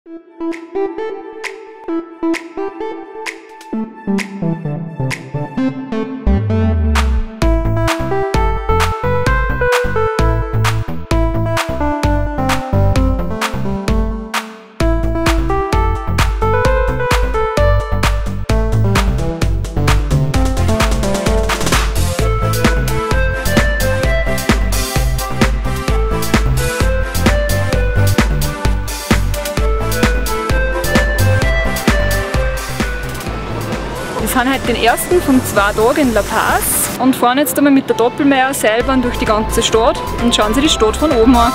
Wir fahren heute den ersten von 2 Tagen in La Paz und fahren jetzt einmal mit der Doppelmayr-Seilbahn durch die ganze Stadt und schauen Sie die Stadt von oben an.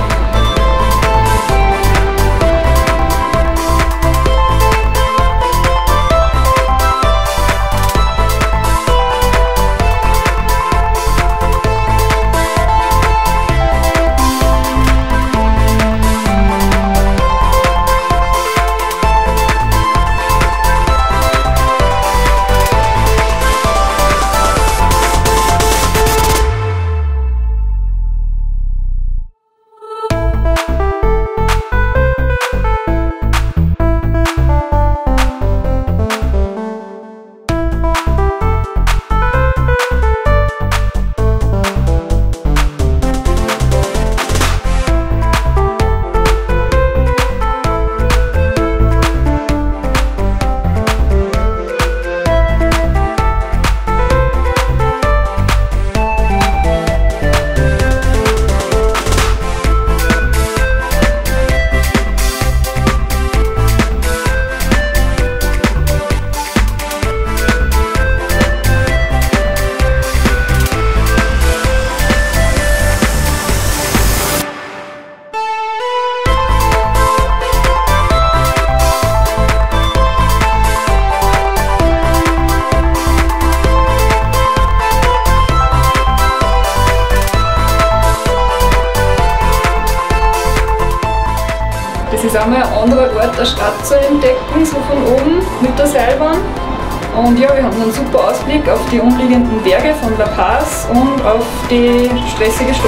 Es ist einmal ein anderer Ort, eine Stadt zu entdecken, so von oben mit der Seilbahn. Und ja, wir haben einen super Ausblick auf die umliegenden Berge von La Paz und auf die stressige Stadt.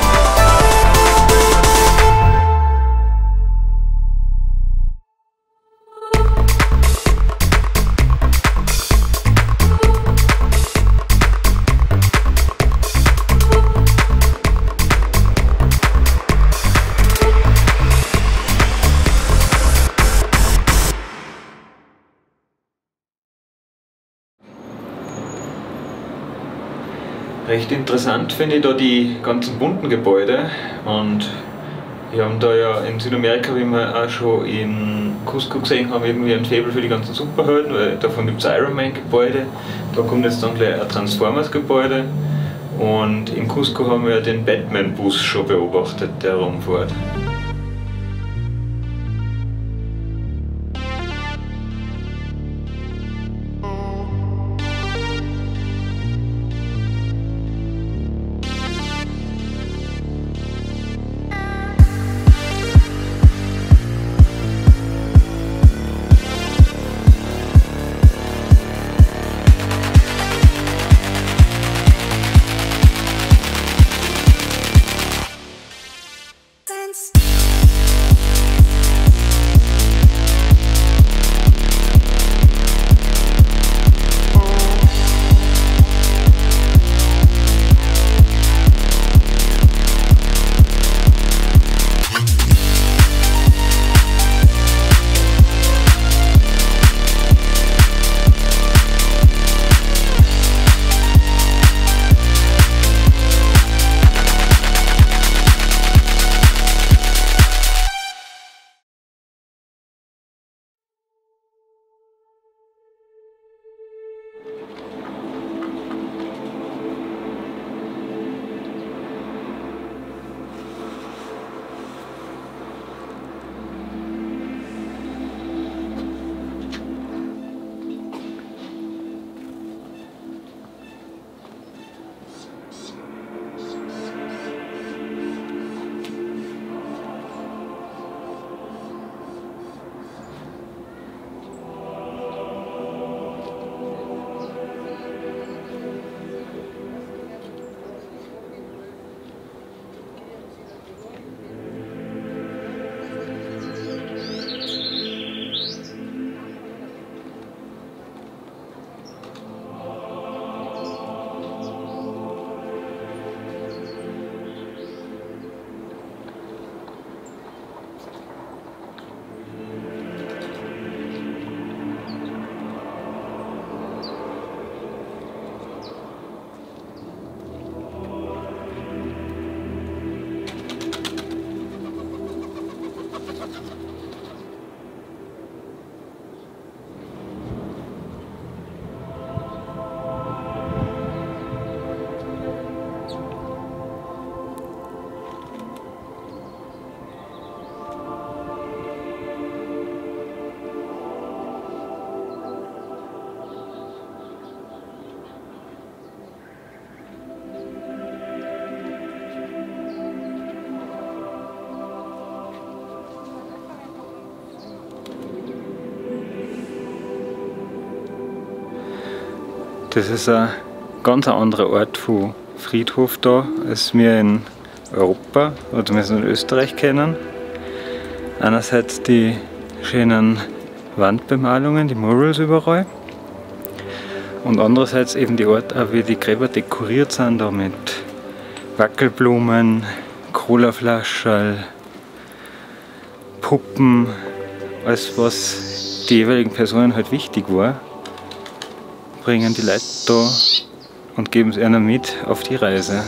Recht interessant finde ich da die ganzen bunten Gebäude, und wir haben da ja in Südamerika, wie wir auch schon in Cusco gesehen haben, irgendwie ein Faible für die ganzen Superhelden, weil davon gibt es Iron Man Gebäude, da kommt jetzt dann gleich ein Transformers Gebäude, und in Cusco haben wir den Batman Bus schon beobachtet, der rumfährt. Dance. Das ist ein ganz anderer Art von Friedhof da, als wir in Europa oder zumindest in Österreich kennen. Einerseits die schönen Wandbemalungen, die Murals überall. Und andererseits eben die Art, auch wie die Gräber dekoriert sind, da mit Wackelblumen, Colaflaschen, Puppen, alles was die jeweiligen Personen halt wichtig war, bringen die Leute da und geben es ihnen mit auf die Reise.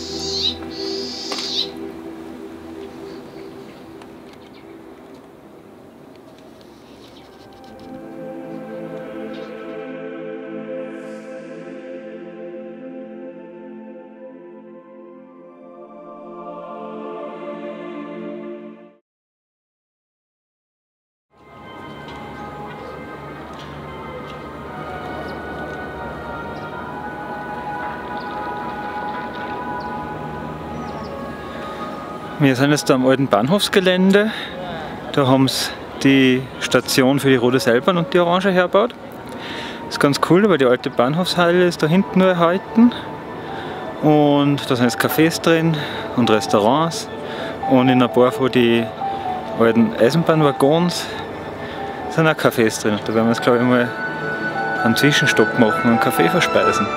Wir sind jetzt am alten Bahnhofsgelände. Da haben sie die Station für die Rote Seilbahn und die Orange hergebaut. Das ist ganz cool, weil die alte Bahnhofshalle ist da hinten nur erhalten. Und da sind jetzt Cafés drin und Restaurants. Und in ein paar von den alten Eisenbahnwaggons sind auch Cafés drin. Da werden wir jetzt, glaube ich, mal einen Zwischenstopp machen und einen Kaffee verspeisen.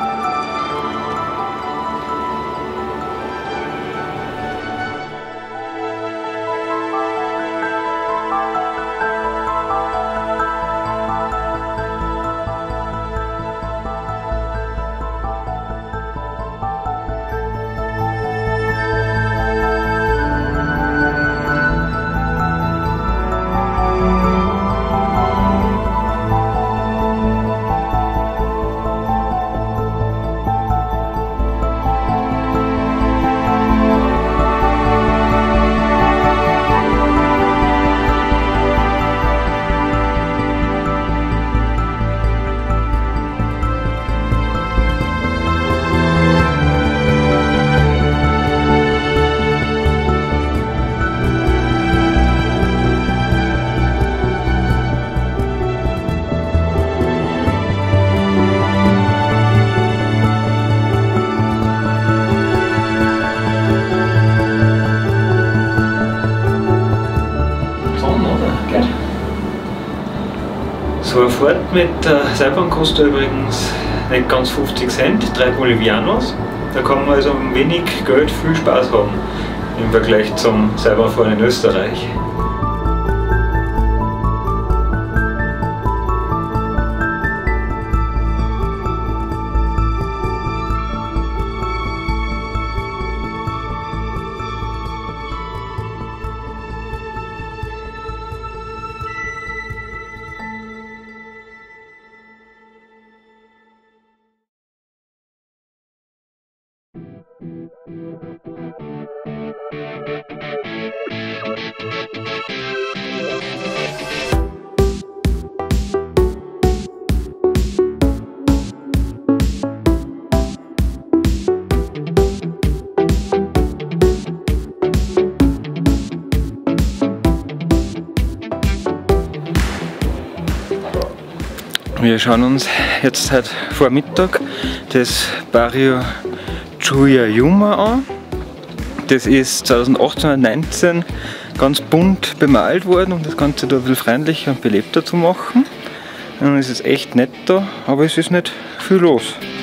So eine Fahrt mit der Seilbahn kostet übrigens nicht ganz 50 Cent, 3 Bolivianos. Da kann man also um wenig Geld viel Spaß haben im Vergleich zum Seilbahnfahren in Österreich. Wir schauen uns jetzt halt vor Mittag das Barrio Chuyayuma an. Das ist 2018 und 2019 ganz bunt bemalt worden, um das Ganze da ein bisschen freundlicher und belebter zu machen. Und es ist echt nett da, aber es ist nicht viel los.